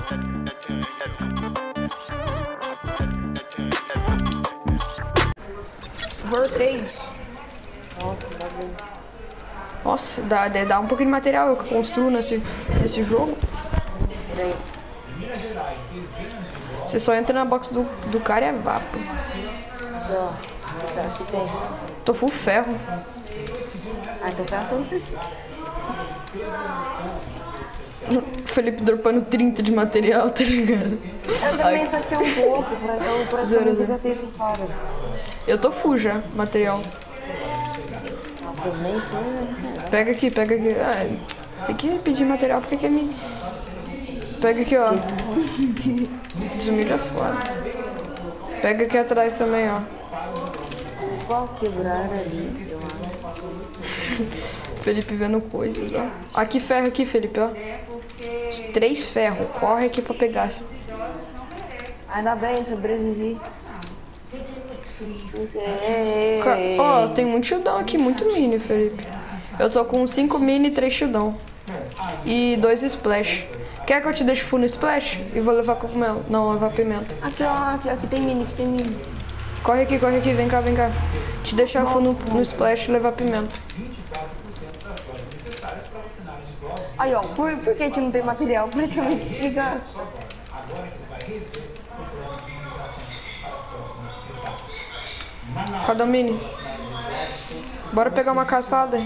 Horror 3. Nossa, bagulho. Nossa, dá um pouquinho de material eu que construo nesse jogo. Peraí. Você só entra na box do cara e é vapo. Ó, aqui tem. Tô full ferro. Ah, então tá só não precisa. Felipe dropando 30 de material, tá ligado? Eu também só tinha um pouco, pra Zero, eu zero. ficar sem fora. Eu tô full já, material. Eu nem sei, né? Pega aqui, pega aqui. Ah, tem que pedir material porque aqui é minha. Pega aqui, ó. Desumilde é foda. Pega aqui atrás também, ó. Qual quebrar ali, eu acho. Felipe vendo coisas, ó. Aqui ferro aqui, Felipe, ó. Os 3 ferros. Corre aqui pra pegar. Ainda bem, eu sobrevivi. Ó, tem muito shieldão aqui, muito mini, Felipe. Eu tô com 5 mini e 3 shieldão. E 2 splash. Quer que eu te deixe full no splash? E vou levar cogumelo. Não, vou levar pimenta. Aqui, ó, aqui tem mini, Corre aqui, vem cá, vem cá. Te deixar full no splash e levar pimenta. Aí, ó, por que a gente não tem material? Praticamente desligado. Cadê o mini? Bora pegar uma caçada.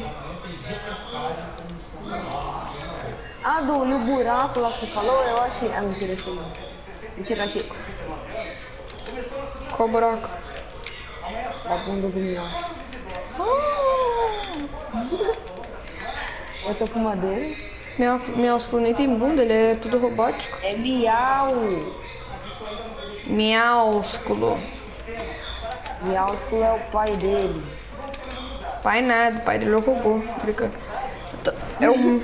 Ah, e o buraco lá que você falou, eu achei. Ah, mentira, achei. Mentira, achei. Qual buraco? Da bunda do miau. Eu tô com madeira. Minhasculo nem tem bunda, ele é tudo robótico. É miau. Minhasculo. Miausculo é o pai dele. Pai nada, o pai dele é o robô. Brincando. É um...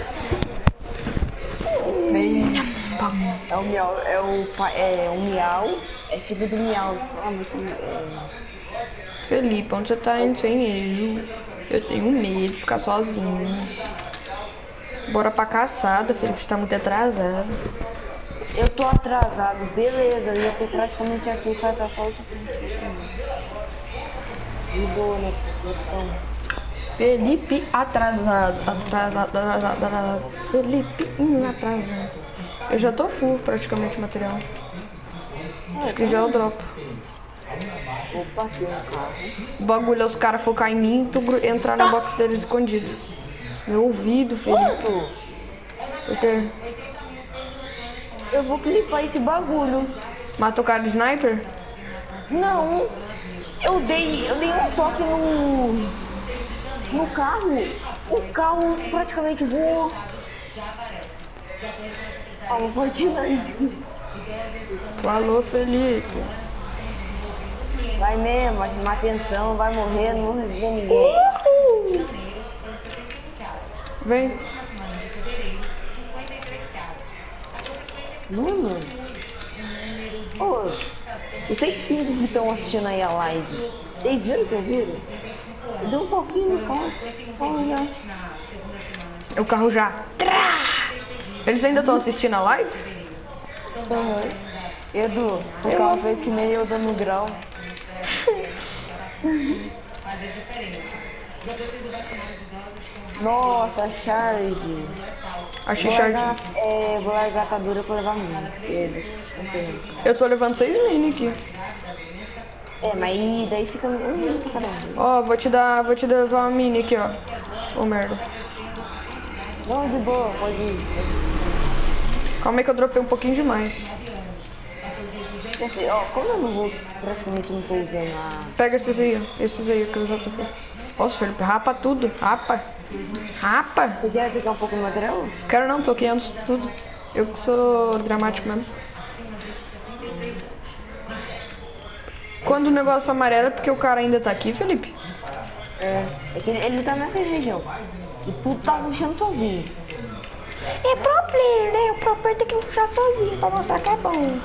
É o miau, é o pai, é o miau, é filho do miausculo. Ah, muito Felipe, onde você tá indo sem eu tenho medo de ficar sozinho. Bora pra caçada, Felipe, você tá muito atrasado. Eu tô atrasado, beleza, eu já tô praticamente aqui, o cara tá só outro. De boa, né? Felipe atrasado. Felipe atrasado. Eu já tô full praticamente material. Acho que já eu dropo. Opa, aqui um carro. O bagulho é os caras focar em mim e tu entrar na box deles escondido. Meu ouvido, Felipe. O quê? Eu vou clipar esse bagulho. Mata o cara de sniper? Não, eu dei um toque no carro. O carro praticamente voou. Ah, uma Fortnite. Falou, Felipe. Vai mesmo, vai chamar atenção, vai morrer, não vou reviver ninguém. Vem. Mano, ô, vocês 5 que estão assistindo aí a live, vocês viram que eu viram? Eu dei um pouquinho no carro, já. O carro já. Eles ainda estão assistindo a live? Uhum. Edu, o carro fez que nem eu dando grau. Nossa, charge. Achei charge. Vou largar a atadura pra levar mini. Eu tô levando 6 mini aqui. Mas daí fica um minuto pra caramba. Ó, vou te levar uma mini aqui, ó. Ô, merda. Não, de boa, pode ir. Calma aí que eu dropei um pouquinho demais. Ó, como eu não vou, praticamente não tô usando a... Pega esses aí, ó. Esses aí que eu já tô falando. Nossa, Felipe, rapa tudo. Rapa. Você quer pegar um pouco de material? Quero não, tô 500 tudo. Eu que sou dramático mesmo. Quando o negócio amarelo é porque o cara ainda tá aqui, Felipe? É que ele tá nessa região. E tu tá puxando sozinho. É pro player, né? O pro player tem que puxar sozinho pra mostrar que é bom.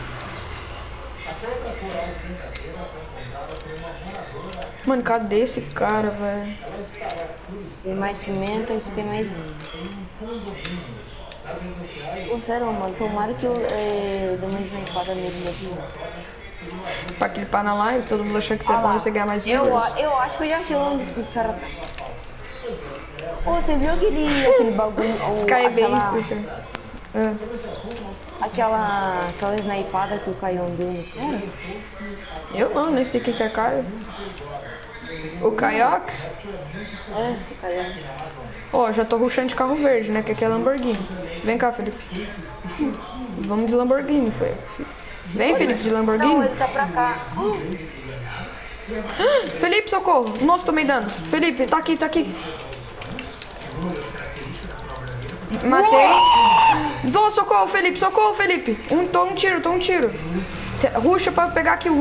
Mano, cadê esse cara, velho? Tem mais pimenta e tem mais vinho. Pô, sério, mano, tomara que eu dê uma snipada nele mesmo. Pra clipar na live, todo mundo achar que você é bom e você ganhar mais viewers. Eu acho que eu já sei onde que os caras tá. Pô, você viu aquele bagulho? Skybase, aquela snipada que o Caião deu no cara? Eu não, nem sei quem que é Caio. O Caiox? É, o Caião. Ó, já tô rushando de carro verde, né? Que aqui é Lamborghini. Vem cá, Felipe. Vamos de Lamborghini, foi. Vem, Felipe, de Lamborghini. Não, ele tá pra cá. Felipe, socorro. Nossa, tomei dano. Felipe, tá aqui, tá aqui. Matei. Oh, socorro, Felipe, socorro, Felipe. Tô um tiro. Ruxa pra pegar kill,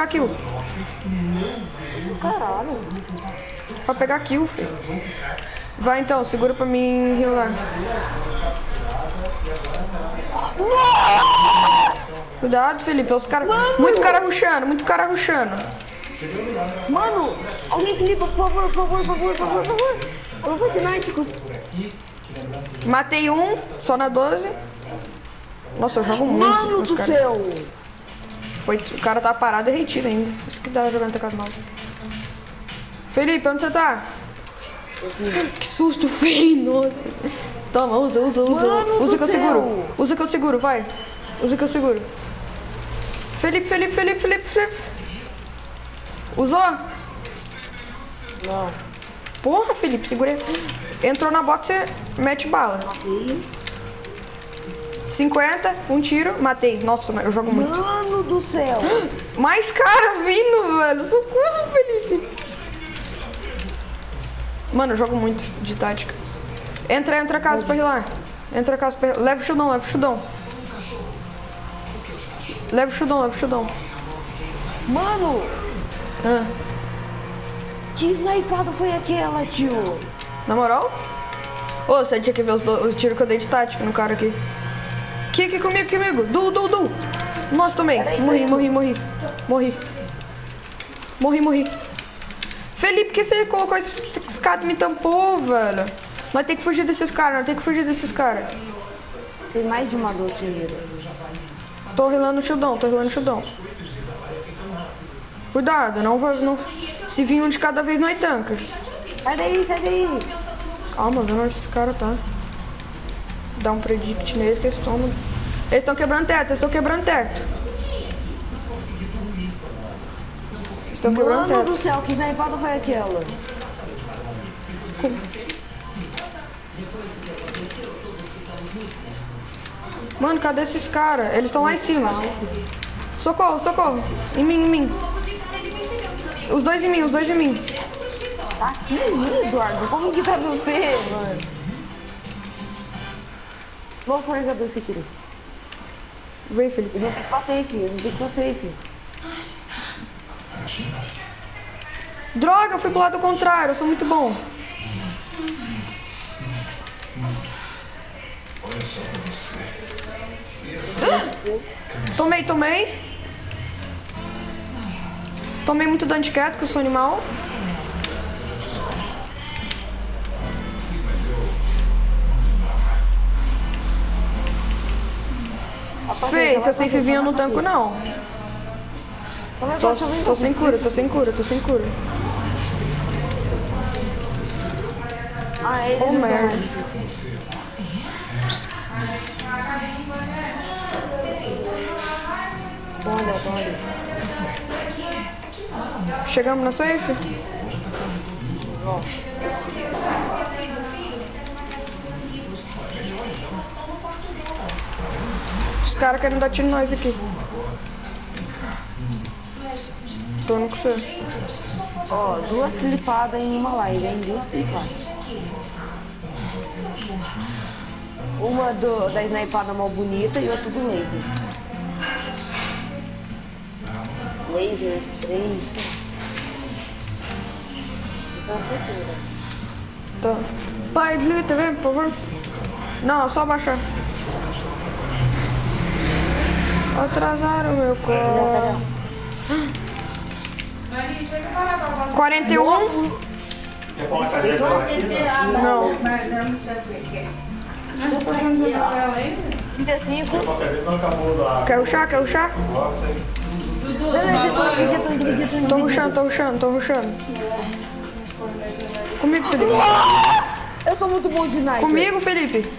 Caralho. Pra pegar kill, filho. Vai então, segura pra mim healar. Cuidado, Felipe, os caras. Muito cara rushando. Mano, alguém clipa, por favor. Eu vou de Náuticos. Matei um, só na 12. Nossa, eu jogo muito. Mano do céu. O cara tá parado e retira ainda. Isso que dá jogando teclado mouse. Felipe, onde você tá? Que susto feio, nossa. Toma, usa. Usa que eu seguro, vai. Usa que eu seguro. Felipe. Usou? Não. Porra, Felipe, segura. Entrou na box, você mete bala. 50, um tiro, matei. Nossa, eu jogo muito. Mano do céu. Mais cara vindo, velho. Socorro, Felipe. Mano, eu jogo muito de tática. Entra a casa pra rilar. Leva o chudão. Leva o chudão. Mano. Que snipada foi aquela, tio? Na moral? Ô, você tinha que ver os tiros que eu dei de tática no cara aqui. Aqui comigo. Du. Nossa, tomei. Morri. Felipe, por que você colocou esse cara e me tampou, velho? Nós tem que fugir desses caras. Tem mais de uma dor, tio. Tô rilando o shieldão. Cuidado, não. Se vir um de cada vez, nós tanca. Sai daí. Calma, vendo onde esse cara tá. Dá um predict nele que eles estão quebrando teto. Mano do céu, que snipada foi aquela? Mano, cadê esses caras? Eles estão lá em cima. Socorro. Em mim. Os dois em mim. Tá aqui, Eduardo. Como que tá você, mano? Vou carregador se querer. Vem, Felipe. Eu não tenho que passar safe. Droga, eu fui pro lado contrário. Eu sou muito bom. Tomei. Tomei muito dano de quieto, que eu sou animal. Fê, se a safe vir eu não tanco não. Tô sem cura. Ah, ele Oh, merda. Toma ali. Chegamos na safe? Ó. Os caras querem dar tiro em nós aqui. Tô no com você. Ó, 2 clipadas em uma live, hein? 2 clipadas. Uma da snipada mal bonita e outra do laser. Laser 3. Isso é uma fissura. Tá. Pai, desliga a TV, por favor. Não, só baixar. Atrasaram meu corpo. 41. Não. 35. Quer rushar? Quer rushar? Tô rushando. Comigo, Felipe. Eu sou muito bom de sniper. Comigo, Felipe.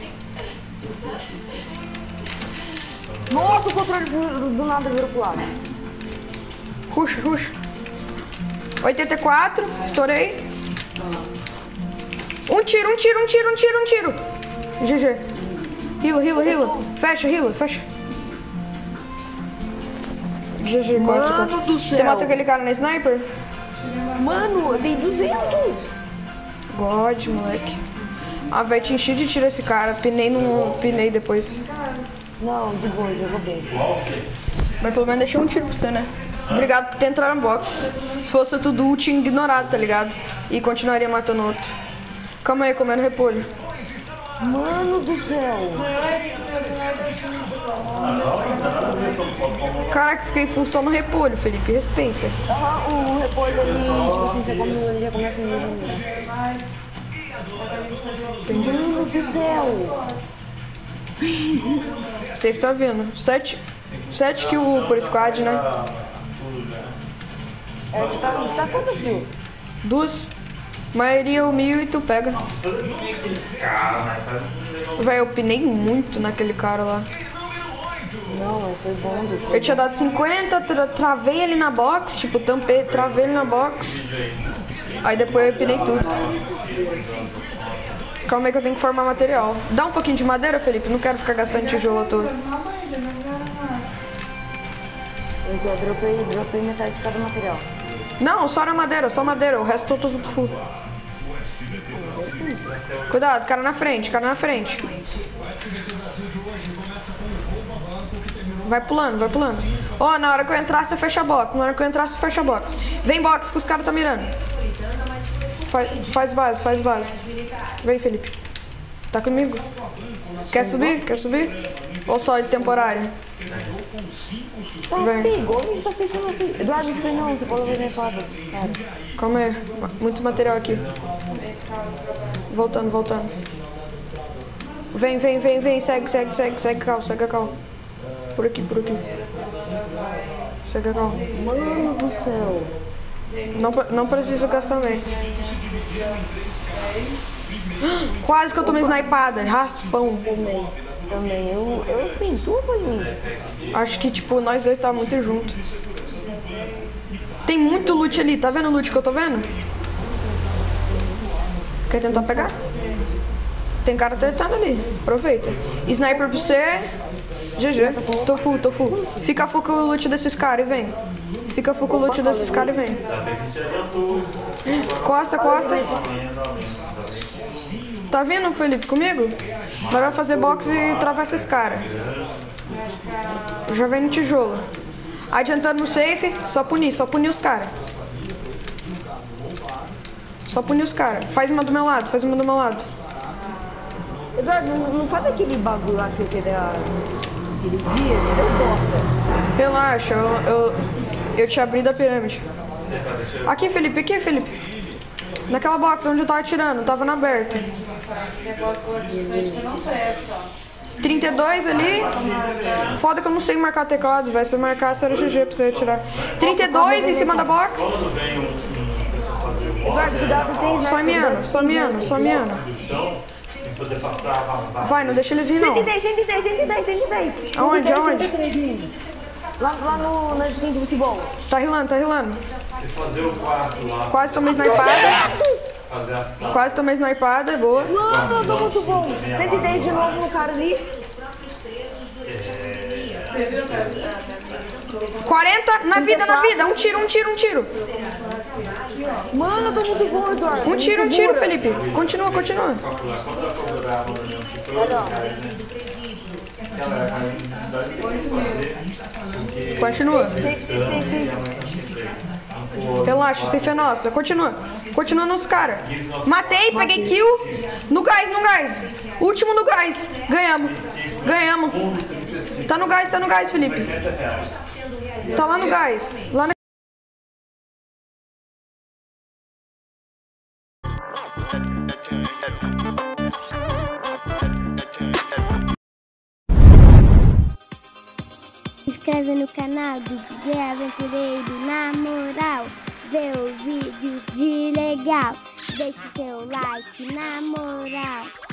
Nossa, o controle do nada virou pro lado. Rush. 84, estourei. Um tiro. GG. Heala. Fecha. GG, Mano do Você céu. matou aquele cara na sniper? Mano, eu dei 200. God, moleque. Velho, te enchi de tiro esse cara. Pinei depois. Não, de boa, jogou bem. Mas pelo menos deixei um tiro pra você, né? Obrigado por ter entrado no box. Se fosse tudo ult, ignorado, tá ligado? E continuaria matando outro. Calma aí, comendo repolho. Mano do céu. Caraca, fiquei full só no repolho, Felipe. Respeita. O repolho ali, tipo assim, você come ele já começa a me. Mano do céu. Safe tá vindo. 7 kills por squad, né? Você tá quantas kills? 2. Maioria o 1000 e tu pega. Véi, eu pinei muito naquele cara lá. Não, foi bom. Eu tinha dado 50, travei ele na box, tipo, travei ele na box. Aí depois eu pinei tudo. Calma aí que eu tenho que formar material. Dá um pouquinho de madeira, Felipe? Não quero ficar gastando tijolo todo. Eu dropei metade de cada material. Não, só na madeira, o resto tô tudo full. Cuidado, cara na frente. Vai pulando. Ó, na hora que eu entrar, você fecha a box. Vem box que os caras tá mirando. Faz base. Vem, Felipe. Tá comigo? Quer subir? Ou só de temporário? Vem. Eduardo, não, você pode ver minha foto. Calma aí. Muito material aqui. Voltando. Vem. Segue a cal. Por aqui. Segue a cal. Mano do céu. Não precisa gastamento. Quase que eu tomei snipada. Raspão. Também. Eu fiz tudo em mim. Acho que, tipo, nós dois tá muito junto. Tem muito loot ali. Tá vendo o loot que eu tô vendo? Quer tentar pegar? Tem cara tentando ali. Aproveita. Sniper pra você. GG. Tô full. Fica full com o loot desses caras e vem. Costa. Tá vindo, Felipe, comigo? Nós vamos fazer box e travar esses caras. Já vem no tijolo. Adiantando no safe, só punir os caras. Faz uma do meu lado. Eduardo, não faz aquele bagulho lá que você quer dar. Aquele dia, deu porta. Relaxa, eu te abri da pirâmide. Aqui, Felipe. Naquela box onde eu tava atirando, tava na aberta. 32 ali. Foda que eu não sei marcar teclado, velho. Se eu marcasse era GG pra você atirar. 32 em cima da box. Eduardo, cuidado, tem. Só miando. Vai, não deixa eles ir não. 110. Aonde? Lá na skin do futebol. Tá rilando. Fazer o quarto lá. Quase tomei snipada. Boa. Mano, tô muito bom. 110 de novo no cara ali. 40 na vida. Um tiro. Mano, eu tô muito bom, Eduardo. Um tiro, Felipe. Continua. Continua. Relaxa, safe é nossa. Continua nos caras. Matei, peguei kill. No gás. Último no gás. Ganhamos. Tá no gás, Felipe. Tá lá no gás. inscreve no canal do DJ Aventureiro, na moral. Vê os vídeos de legal, deixe seu like, na moral.